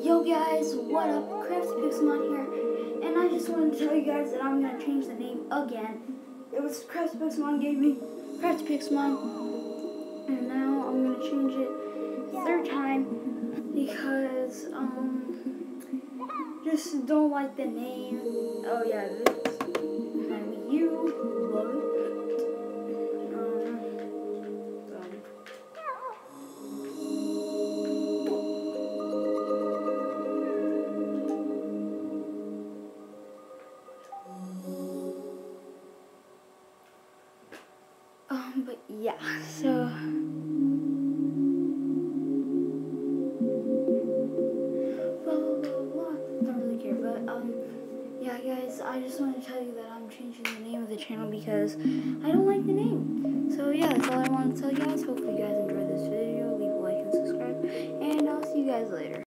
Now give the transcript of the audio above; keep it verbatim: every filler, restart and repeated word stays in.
Yo guys, what up? CraftyPixelmon here, and I just wanted to tell you guys that I'm gonna change the name again. It was CraftyPixelmon gave me CraftyPixelmon, and now I'm gonna change it third time because um just don't like the name. Oh yeah, this and you love it. Um, but yeah, so blah blah blah blah. Don't really care, but um, yeah, guys, I just want to tell you that I'm changing the name of the channel because I don't like the name. So yeah, that's all I want to tell you guys. Hopefully, you guys enjoyed this video. Leave a like and subscribe, and I'll see you guys later.